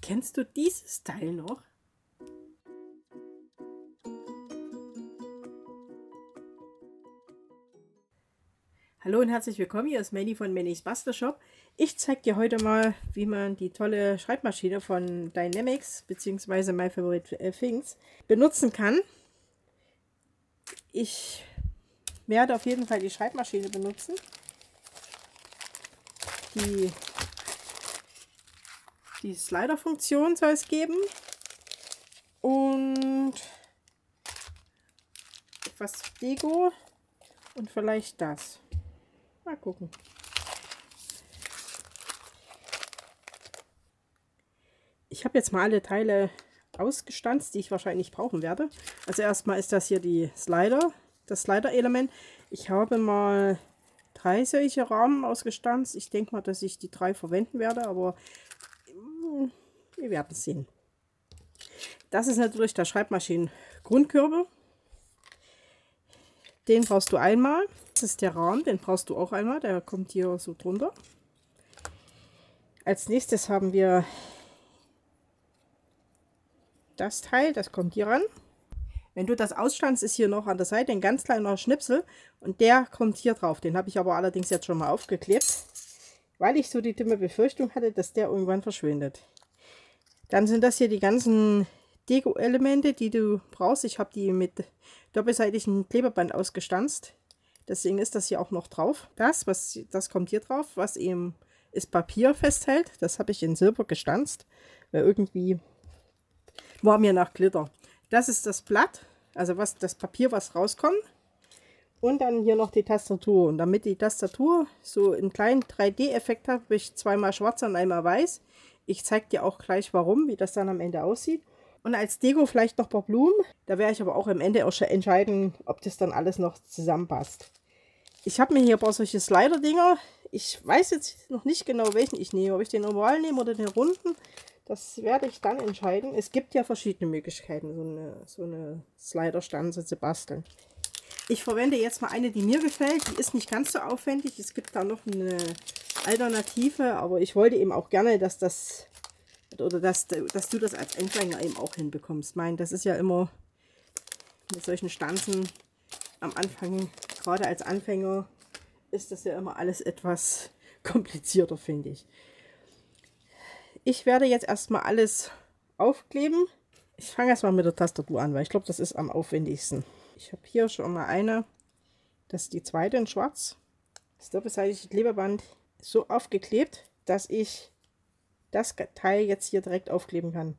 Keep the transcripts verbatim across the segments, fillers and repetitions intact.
Kennst du dieses Teil noch? Hallo und herzlich willkommen, hier ist Manny von Mannys Bastelshop. Ich zeige dir heute mal, wie man die tolle Schreibmaschine von Dynamics bzw. My Favorite Things benutzen kann. Ich werde auf jeden Fall die Schreibmaschine benutzen. Die, die Slider-Funktion soll es geben und etwas Deko und vielleicht das. Mal gucken. Ich habe jetzt mal alle Teile ausgestanzt, die ich wahrscheinlich brauchen werde. Also erstmal ist das hier die Slider, das Slider-Element. Ich habe mal drei solche Rahmen ausgestanzt. Ich denke mal, dass ich die drei verwenden werde, aber mh, wir werden sehen. Das ist natürlich der Schreibmaschinen-Grundkörper. Den brauchst du einmal. Das ist der Rahmen, den brauchst du auch einmal. Der kommt hier so drunter. Als nächstes haben wir das Teil, das kommt hier ran. Wenn du das ausstanzt, ist hier noch an der Seite ein ganz kleiner Schnipsel und der kommt hier drauf. Den habe ich aber allerdings jetzt schon mal aufgeklebt, weil ich so die dumme Befürchtung hatte, dass der irgendwann verschwindet. Dann sind das hier die ganzen Deko-Elemente, die du brauchst. Ich habe die mit doppelseitigem Klebeband ausgestanzt. Deswegen ist das hier auch noch drauf. Das, was, das kommt hier drauf, was eben das Papier festhält. Das habe ich in Silber gestanzt, weil irgendwie war mir nach Glitter. Das ist das Blatt, also was das Papier, was rauskommt. Und dann hier noch die Tastatur. Und damit die Tastatur so einen kleinen drei D-Effekt hat, habe ich zweimal schwarz und einmal weiß. Ich zeige dir auch gleich warum, wie das dann am Ende aussieht. Und als Deko vielleicht noch ein paar Blumen. Da werde ich aber auch am Ende auch schon entscheiden, ob das dann alles noch zusammenpasst. Ich habe mir hier ein paar solche Slider-Dinger. Ich weiß jetzt noch nicht genau, welchen ich nehme. Ob ich den oval nehme oder den runden. Das werde ich dann entscheiden. Es gibt ja verschiedene Möglichkeiten, so eine, so eine Slider-Stanze zu basteln. Ich verwende jetzt mal eine, die mir gefällt. Die ist nicht ganz so aufwendig. Es gibt da noch eine Alternative, aber ich wollte eben auch gerne, dass das oder dass, dass du das als Anfänger eben auch hinbekommst. Ich meine, das ist ja immer mit solchen Stanzen am Anfang, gerade als Anfänger, ist das ja immer alles etwas komplizierter, finde ich. Ich werde jetzt erstmal alles aufkleben. Ich fange erstmal mit der Tastatur an, weil ich glaube, das ist am aufwendigsten. Ich habe hier schon mal eine, das ist die zweite in schwarz. Das doppelseitige Klebeband so aufgeklebt, dass ich das Teil jetzt hier direkt aufkleben kann.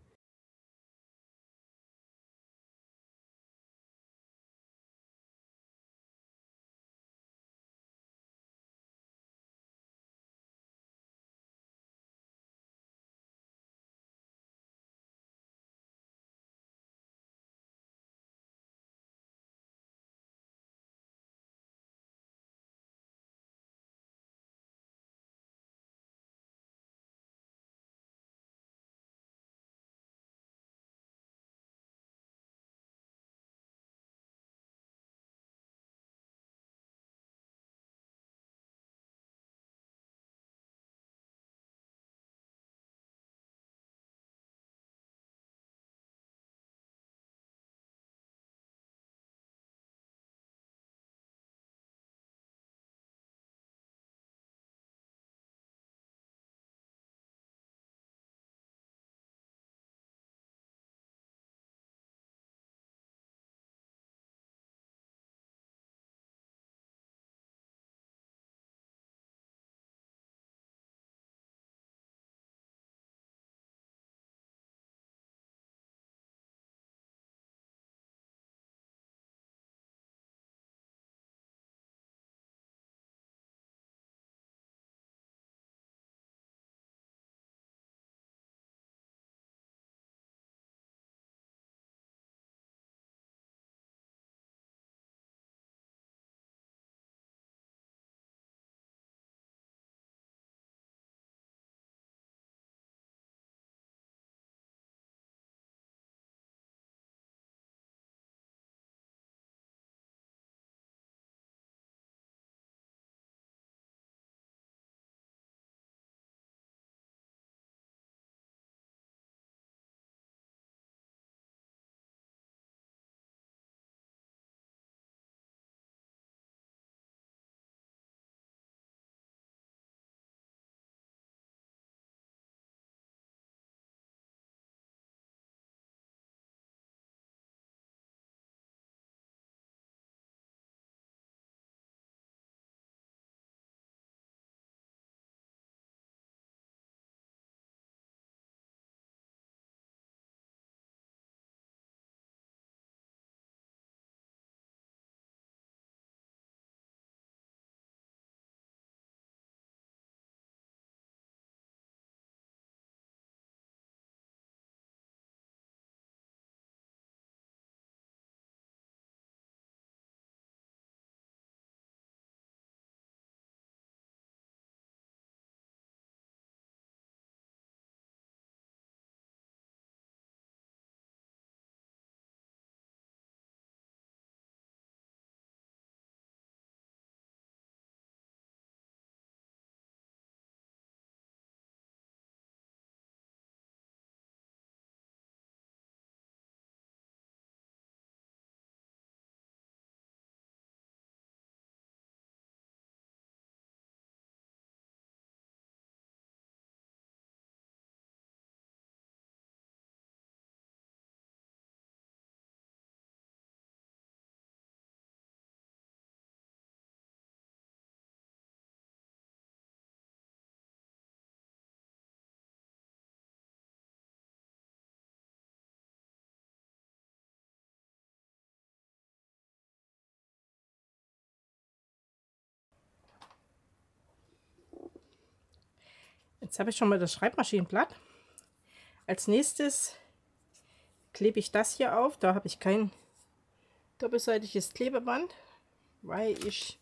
Jetzt habe ich schon mal das Schreibmaschinenblatt. Als nächstes klebe ich das hier auf. Da habe ich kein doppelseitiges Klebeband, weil ich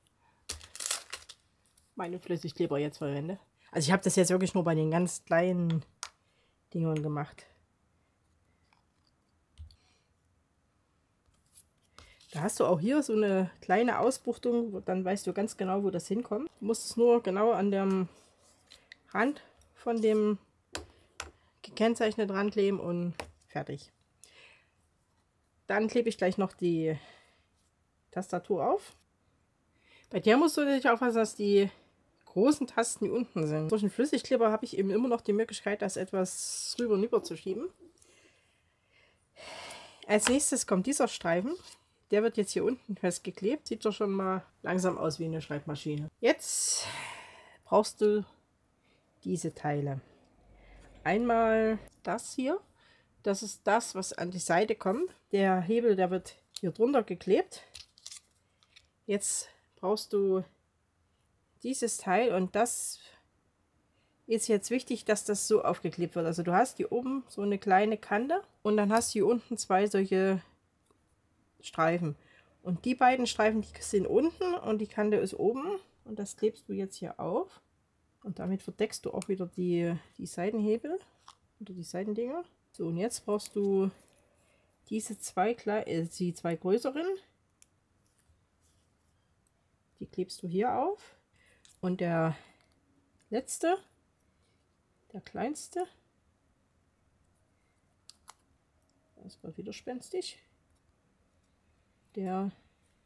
meine Flüssigkleber jetzt verwende. Also ich habe das jetzt wirklich nur bei den ganz kleinen Dingern gemacht. Da hast du auch hier so eine kleine Ausbuchtung, dann weißt du ganz genau, wo das hinkommt. Du musst es nur genau an dem Rand von dem gekennzeichneten Rand kleben und fertig. Dann klebe ich gleich noch die Tastatur auf. Bei der musst du natürlich aufpassen, dass die großen Tasten hier unten sind. Durch den Flüssigkleber habe ich eben immer noch die Möglichkeit, das etwas rüber und rüber zu schieben. Als nächstes kommt dieser Streifen. Der wird jetzt hier unten festgeklebt. Sieht doch schon mal langsam aus wie eine Schreibmaschine. Jetzt brauchst du diese Teile. Einmal das hier. Das ist das, was an die Seite kommt. Der Hebel, der wird hier drunter geklebt. Jetzt brauchst du dieses Teil und das ist jetzt wichtig, dass das so aufgeklebt wird. Also du hast hier oben so eine kleine Kante und dann hast du hier unten zwei solche Streifen. Und die beiden Streifen, die sind unten und die Kante ist oben. Und das klebst du jetzt hier auf. Und damit verdeckst du auch wieder die, die Seitenhebel oder die Seitendinger. So, und jetzt brauchst du diese zwei, äh, die zwei größeren. Die klebst du hier auf. Und der letzte, der kleinste, der ist gerade wieder spenstig. Der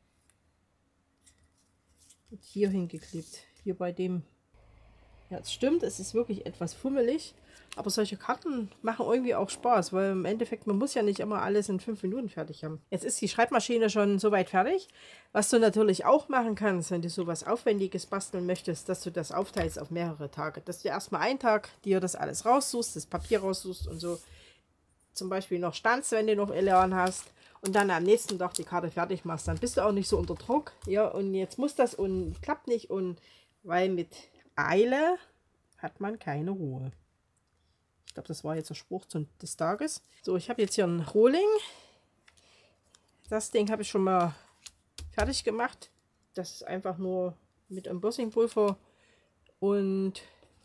wird hier hingeklebt. Hier bei dem. Ja, es stimmt, es ist wirklich etwas fummelig. Aber solche Karten machen irgendwie auch Spaß, weil im Endeffekt, man muss ja nicht immer alles in fünf Minuten fertig haben. Jetzt ist die Schreibmaschine schon soweit fertig. Was du natürlich auch machen kannst, wenn du sowas Aufwendiges basteln möchtest, dass du das aufteilst auf mehrere Tage. Dass du erstmal einen Tag dir das alles raussuchst, das Papier raussuchst und so. Zum Beispiel noch Stanz, wenn du noch Elan hast. Und dann am nächsten Tag die Karte fertig machst. Dann bist du auch nicht so unter Druck. Ja, und jetzt muss das und klappt nicht. Und weil mit Eile hat man keine Ruhe. Ich glaube, das war jetzt der Spruch des Tages. So, ich habe jetzt hier ein Rohling. Das Ding habe ich schon mal fertig gemacht. Das ist einfach nur mit Embossingpulver und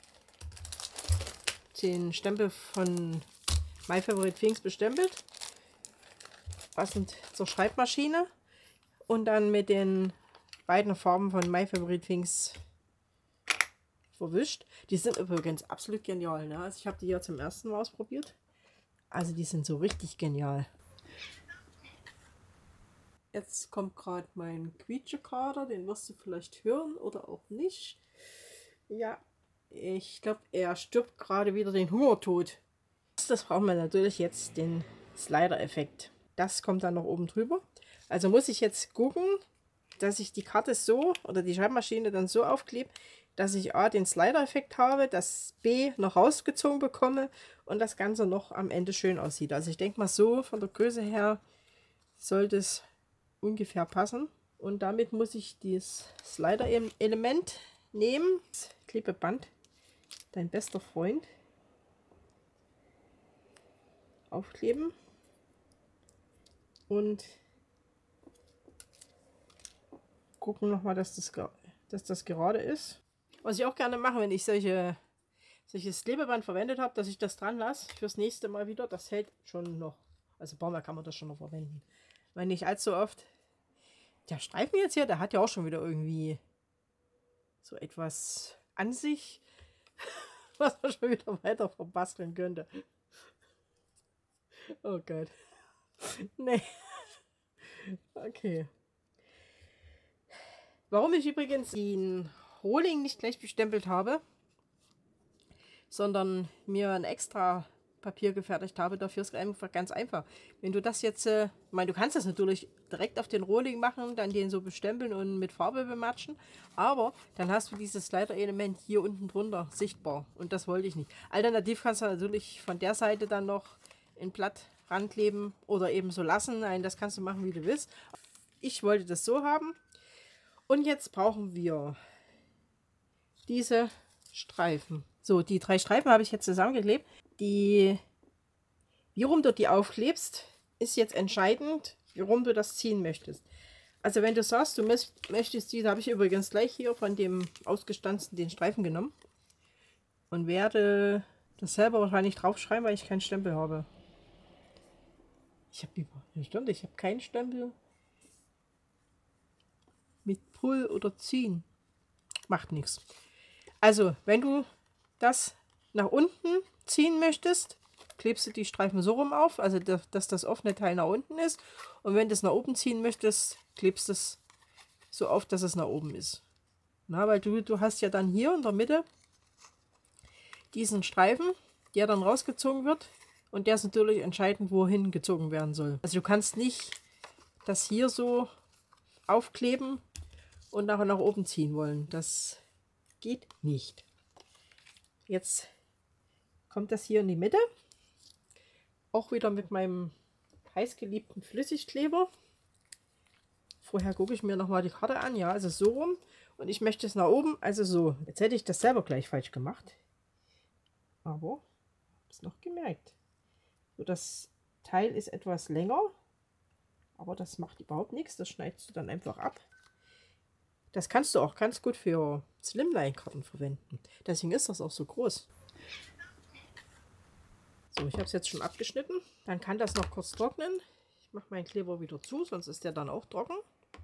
den Stempel von My Favorite Things bestempelt. Passend zur Schreibmaschine. Und dann mit den beiden Farben von My Favorite Things verwischt. Die sind übrigens absolut genial. Ne? Also ich habe die ja zum ersten Mal ausprobiert. Also die sind so richtig genial. Jetzt kommt gerade mein Quietschekater. Den wirst du vielleicht hören oder auch nicht. Ja, ich glaube, er stirbt gerade wieder den Hungertod. Das brauchen wir natürlich jetzt, den Slider-Effekt. Das kommt dann noch oben drüber. Also muss ich jetzt gucken, dass ich die Karte so oder die Schreibmaschine dann so aufklebe, dass ich A, den Slider-Effekt habe, dass B, noch rausgezogen bekomme und das Ganze noch am Ende schön aussieht. Also ich denke mal, so von der Größe her sollte es ungefähr passen. Und damit muss ich dieses Slider-Element nehmen. Das Klebeband, dein bester Freund, aufkleben und gucken nochmal, dass das, dass das gerade ist. Was ich auch gerne mache, wenn ich solche, solches Klebeband verwendet habe, dass ich das dran lasse fürs nächste Mal wieder. Das hält schon noch. Also ein paar Mal kann man das schon noch verwenden. Weil nicht allzu oft. Der Streifen jetzt hier, der hat ja auch schon wieder irgendwie so etwas an sich, was man schon wieder weiter verbasteln könnte. Oh Gott. Nee. Okay. Warum ich übrigens den Rohling nicht gleich bestempelt habe, sondern mir ein extra Papier gefertigt habe, dafür ist es einfach ganz einfach. Wenn du das jetzt, äh, ich meine, du kannst das natürlich direkt auf den Rohling machen, dann den so bestempeln und mit Farbe bematschen, aber dann hast du dieses Slider-Element hier unten drunter sichtbar und das wollte ich nicht. Alternativ kannst du natürlich von der Seite dann noch ein Blatt rankleben oder eben so lassen. Nein, das kannst du machen, wie du willst. Ich wollte das so haben. Und jetzt brauchen wir diese Streifen. So, die drei Streifen habe ich jetzt zusammengeklebt. Die, wie rum du die aufklebst, ist jetzt entscheidend, wie rum du das ziehen möchtest. Also wenn du sagst, du möchtest die, da habe ich übrigens gleich hier von dem ausgestanzten den Streifen genommen und werde das selber wahrscheinlich draufschreiben, weil ich keinen Stempel habe. Ich habe ja, stimmt, ich habe keinen Stempel mit Pull oder Ziehen. Macht nichts. Also wenn du das nach unten ziehen möchtest, klebst du die Streifen so rum auf, also dass das offene Teil nach unten ist. Und wenn du es nach oben ziehen möchtest, klebst du es so auf, dass es nach oben ist. Na, weil du, du hast ja dann hier in der Mitte diesen Streifen, der dann rausgezogen wird. Und der ist natürlich entscheidend, wohin gezogen werden soll. Also du kannst nicht das hier so aufkleben und nachher nach oben ziehen wollen. Das geht nicht. Jetzt kommt das hier in die Mitte. Auch wieder mit meinem heißgeliebten Flüssigkleber. Vorher gucke ich mir nochmal die Karte an. Ja, also so rum. Und ich möchte es nach oben, also so. Jetzt hätte ich das selber gleich falsch gemacht. Aber ich habe es noch gemerkt. So, das Teil ist etwas länger. Aber das macht überhaupt nichts. Das schneidest du dann einfach ab. Das kannst du auch ganz gut für Slimline-Karten verwenden. Deswegen ist das auch so groß. So, ich habe es jetzt schon abgeschnitten. Dann kann das noch kurz trocknen. Ich mache meinen Kleber wieder zu, sonst ist der dann auch trocken.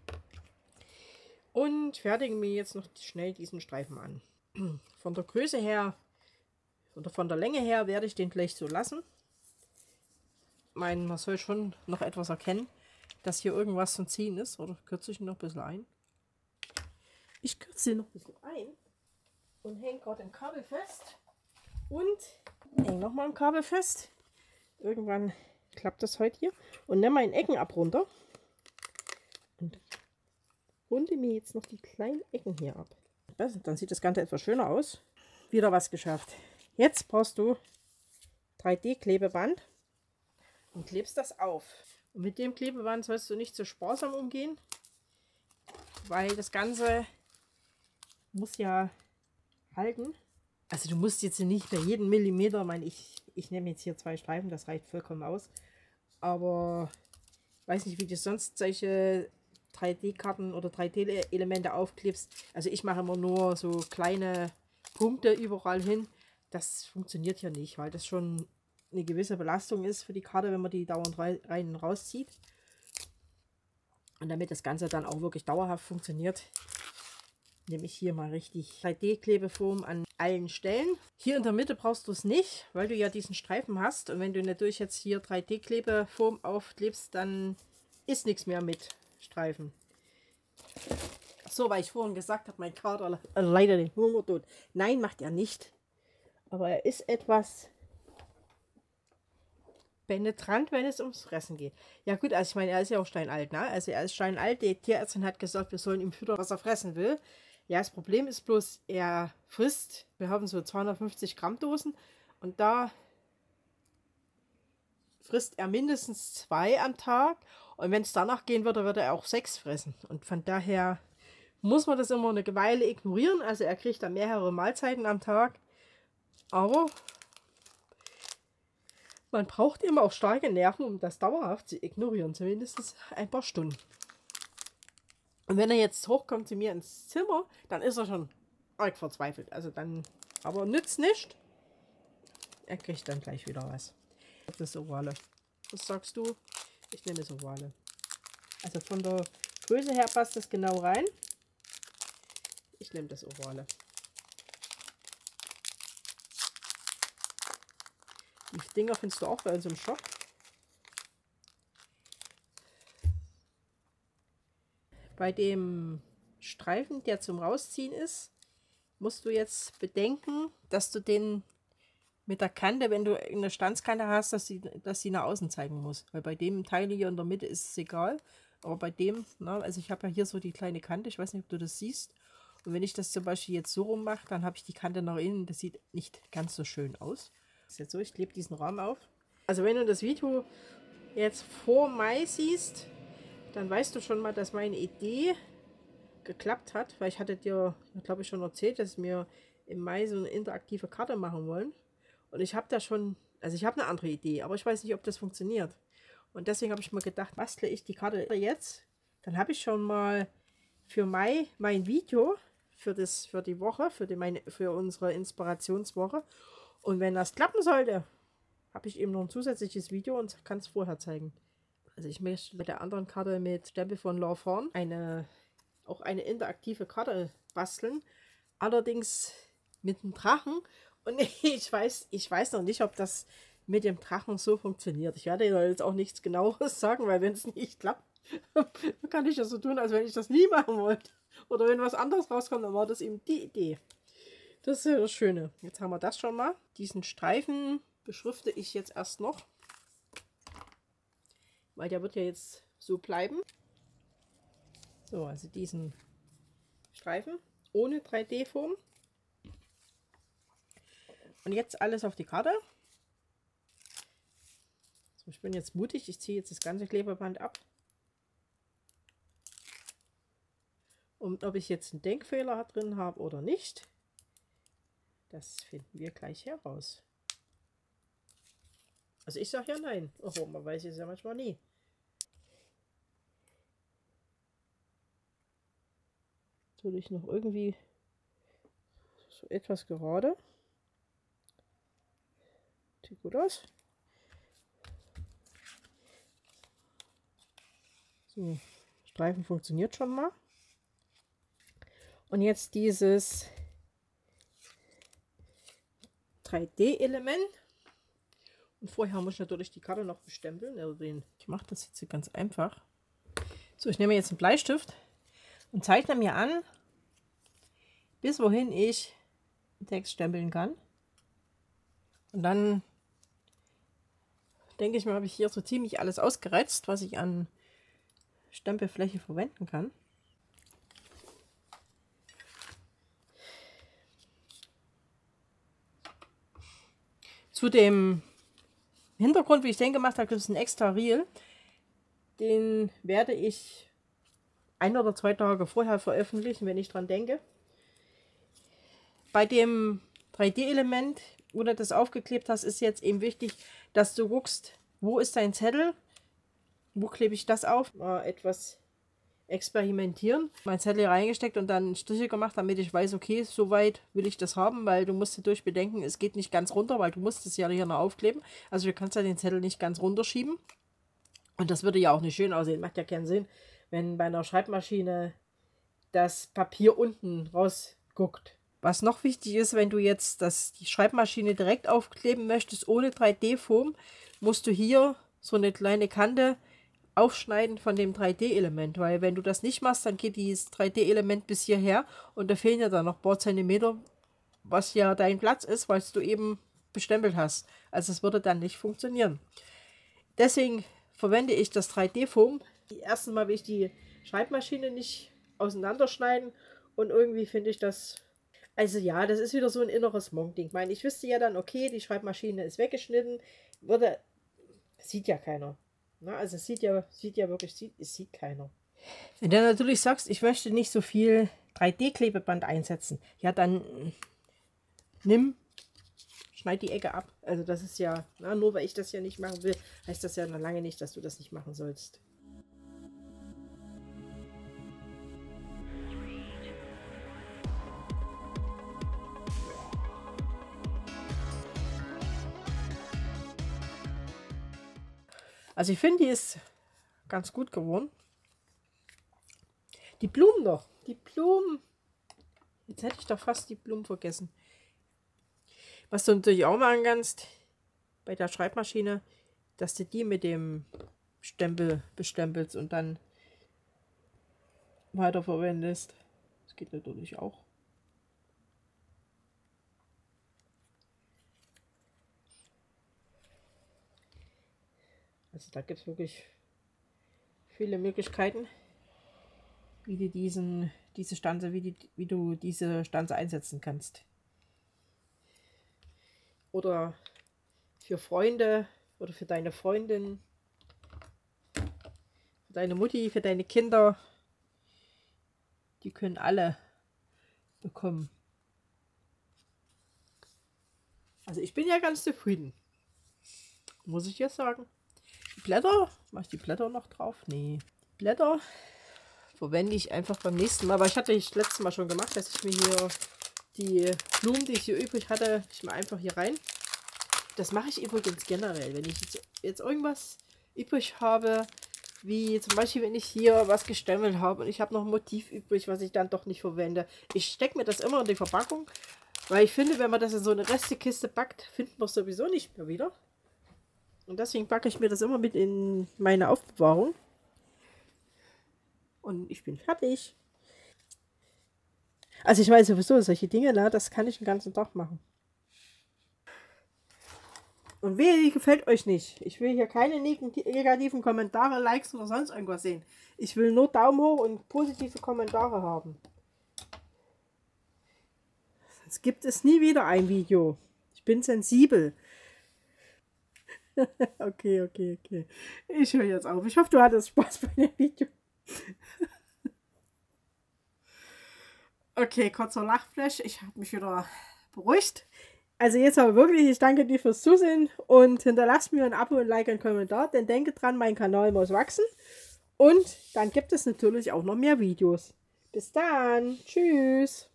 Und fertige mir jetzt noch schnell diesen Streifen an. Von der Größe her oder von der Länge her werde ich den gleich so lassen. Mein, man soll schon noch etwas erkennen, dass hier irgendwas zum Ziehen ist. Oder kürze ich ihn noch ein bisschen ein? Ich kürze ihn noch ein bisschen ein und hänge gerade ein Kabel fest. Und hänge nochmal ein Kabel fest. Irgendwann klappt das heute hier. Und nehme meinen Ecken ab runter. Und runde mir jetzt noch die kleinen Ecken hier ab. Also, dann sieht das Ganze etwas schöner aus. Wieder was geschafft. Jetzt brauchst du drei D Klebeband und klebst das auf. Und mit dem Klebeband sollst du nicht so sparsam umgehen, weil das Ganze muss ja halten. Also du musst jetzt nicht bei jedem Millimeter, ich meine, ich, ich nehme jetzt hier zwei Streifen, das reicht vollkommen aus. Aber ich weiß nicht, wie du sonst solche drei D Karten oder drei D Elemente aufklebst. Also ich mache immer nur so kleine Punkte überall hin. Das funktioniert hier nicht, weil das schon eine gewisse Belastung ist für die Karte, wenn man die dauernd rein und rauszieht. Und damit das Ganze dann auch wirklich dauerhaft funktioniert, nehme ich hier mal richtig drei D Klebefoam an allen Stellen. Hier in der Mitte brauchst du es nicht, weil du ja diesen Streifen hast. Und wenn du natürlich jetzt hier drei D Klebefoam aufklebst, dann ist nichts mehr mit Streifen. So, weil ich vorhin gesagt habe, mein Kater leider den Hungertod. Nein, macht er nicht. Aber er ist etwas penetrant, wenn es ums Fressen geht. Ja gut, also ich meine, er ist ja auch steinalt, ne? Also er ist steinalt. Die Tierärztin hat gesagt, wir sollen ihm füttern, was er fressen will. Ja, das Problem ist bloß, er frisst, wir haben so zweihundertfünfzig Gramm Dosen und da frisst er mindestens zwei am Tag. Und wenn es danach gehen würde, würde er auch sechs fressen. Und von daher muss man das immer eine Weile ignorieren. Also er kriegt dann mehrere Mahlzeiten am Tag. Aber man braucht immer auch starke Nerven, um das dauerhaft zu ignorieren. Zumindest ein paar Stunden. Und wenn er jetzt hochkommt zu mir ins Zimmer, dann ist er schon arg verzweifelt. Also dann, aber nützt nicht. Er kriegt dann gleich wieder was. Das Ovale. Was sagst du? Ich nehme das Ovale. Also von der Größe her passt das genau rein. Ich nehme das Ovale. Die Dinger findest du auch bei uns im Shop. Bei dem Streifen, der zum Rausziehen ist, musst du jetzt bedenken, dass du den mit der Kante, wenn du eine Stanzkante hast, dass sie, dass sie nach außen zeigen muss. Weil bei dem Teil hier in der Mitte ist es egal. Aber bei dem, na, also ich habe ja hier so die kleine Kante, ich weiß nicht, ob du das siehst. Und wenn ich das zum Beispiel jetzt so rum mache, dann habe ich die Kante nach innen. Das sieht nicht ganz so schön aus. Das ist jetzt so, ich klebe diesen Rahmen auf. Also wenn du das Video jetzt vor Mai siehst, dann weißt du schon mal, dass meine Idee geklappt hat. Weil ich hatte dir, glaube ich, schon erzählt, dass mir im Mai so eine interaktive Karte machen wollen. Und ich habe da schon, also ich habe eine andere Idee, aber ich weiß nicht, ob das funktioniert. Und deswegen habe ich mir gedacht, bastle ich die Karte jetzt. Dann habe ich schon mal für Mai mein Video für, das, für die Woche, für, die, meine, für unsere Inspirationswoche. Und wenn das klappen sollte, habe ich eben noch ein zusätzliches Video und kann es vorher zeigen. Also ich möchte mit der anderen Karte mit Stempel von Lawthorn eine, auch eine interaktive Karte basteln. Allerdings mit einem Drachen. Und ich weiß, ich weiß noch nicht, ob das mit dem Drachen so funktioniert. Ich werde jetzt auch nichts Genaueres sagen, weil wenn es nicht klappt, kann ich das so tun, als wenn ich das nie machen wollte. Oder wenn was anderes rauskommt, dann war das eben die Idee. Das ist ja das Schöne. Jetzt haben wir das schon mal. Diesen Streifen beschrifte ich jetzt erst noch. Weil der wird ja jetzt so bleiben. So, also diesen Streifen ohne drei D-Form. Und jetzt alles auf die Karte. So, ich bin jetzt mutig. Ich ziehe jetzt das ganze Klebeband ab. Und ob ich jetzt einen Denkfehler drin habe oder nicht, das finden wir gleich heraus. Also ich sage ja nein. Oh, man weiß es ja manchmal nie. Natürlich noch irgendwie so etwas gerade. Sieht gut aus. So, Streifen funktioniert schon mal. Und jetzt dieses drei D-Element. Und vorher muss ich natürlich die Karte noch bestempeln. Also den, ich mache das jetzt ganz einfach. So, ich nehme jetzt einen Bleistift und zeichne mir an, bis wohin ich den Text stempeln kann. Und dann denke ich mal, habe ich hier so ziemlich alles ausgereizt, was ich an Stempelfläche verwenden kann. Zu dem Hintergrund, wie ich den gemacht habe, gibt es einen extra Reel. Den werde ich ein oder zwei Tage vorher veröffentlichen, wenn ich dran denke. Bei dem drei D-Element, wo du das aufgeklebt hast, ist jetzt eben wichtig, dass du guckst, wo ist dein Zettel, wo klebe ich das auf. Mal etwas experimentieren. Mein Zettel reingesteckt und dann Striche gemacht, damit ich weiß, okay, so weit will ich das haben, weil du musst natürlich bedenken, es geht nicht ganz runter, weil du musst es ja hier noch aufkleben. Also du kannst ja den Zettel nicht ganz runterschieben. Und das würde ja auch nicht schön aussehen. Macht ja keinen Sinn, wenn bei einer Schreibmaschine das Papier unten rausguckt. Was noch wichtig ist, wenn du jetzt das, die Schreibmaschine direkt aufkleben möchtest, ohne drei D-Form, musst du hier so eine kleine Kante aufschneiden von dem drei D-Element, weil wenn du das nicht machst, dann geht dieses drei D-Element bis hierher und da fehlen ja dann noch ein paar Zentimeter, was ja dein Platz ist, weil du eben bestempelt hast. Also es würde dann nicht funktionieren. Deswegen verwende ich das drei D-Form. Erstens mal will ich die Schreibmaschine nicht auseinanderschneiden und irgendwie finde ich das, also ja, das ist wieder so ein inneres Monk-Ding. Ich meine, ich wüsste ja dann, okay, die Schreibmaschine ist weggeschnitten, würde, sieht ja keiner. Na, also es sieht ja, sieht ja wirklich, sieht, es sieht keiner. Wenn du natürlich sagst, ich möchte nicht so viel drei D-Klebeband einsetzen, ja dann nimm, schneid die Ecke ab. Also das ist ja, na, nur weil ich das ja nicht machen will, heißt das ja noch lange nicht, dass du das nicht machen sollst. Also ich finde, die ist ganz gut geworden. Die Blumen doch. Die Blumen. Jetzt hätte ich doch fast die Blumen vergessen. Was du natürlich auch machen kannst bei der Schreibmaschine, dass du die mit dem Stempel bestempelst und dann weiterverwendest. Das geht natürlich auch. Also da gibt es wirklich viele Möglichkeiten, wie du diesen, diese Stanze, wie, die, wie du diese Stanze einsetzen kannst. Oder für Freunde oder für deine Freundin, für deine Mutti, für deine Kinder. Die können alle bekommen. Also ich bin ja ganz zufrieden. Muss ich jetzt sagen. Die Blätter, mache ich die Blätter noch drauf? Nee. Die Blätter verwende ich einfach beim nächsten Mal. Aber ich hatte das letzte Mal schon gemacht, dass ich mir hier die Blumen, die ich hier übrig hatte, ich mal einfach hier rein. Das mache ich übrigens generell. Wenn ich jetzt, jetzt irgendwas übrig habe, wie zum Beispiel, wenn ich hier was gestemmelt habe und ich habe noch ein Motiv übrig, was ich dann doch nicht verwende. Ich stecke mir das immer in die Verpackung, weil ich finde, wenn man das in so eine Restekiste packt, findet man es sowieso nicht mehr wieder. Und deswegen packe ich mir das immer mit in meine Aufbewahrung. Und ich bin fertig. Also ich weiß sowieso, solche Dinge, na, das kann ich den ganzen Tag machen. Und wehe, die gefällt euch nicht. Ich will hier keine negativen Kommentare, Likes oder sonst irgendwas sehen. Ich will nur Daumen hoch und positive Kommentare haben. Sonst gibt es nie wieder ein Video. Ich bin sensibel. Okay, okay, okay. Ich höre jetzt auf. Ich hoffe, du hattest Spaß bei dem Video. Okay, kurzer Lachflash. Ich habe mich wieder beruhigt. Also jetzt aber wirklich, ich danke dir fürs Zusehen und hinterlasst mir ein Abo, ein Like, ein Kommentar, denn denke dran, mein Kanal muss wachsen. Und dann gibt es natürlich auch noch mehr Videos. Bis dann. Tschüss.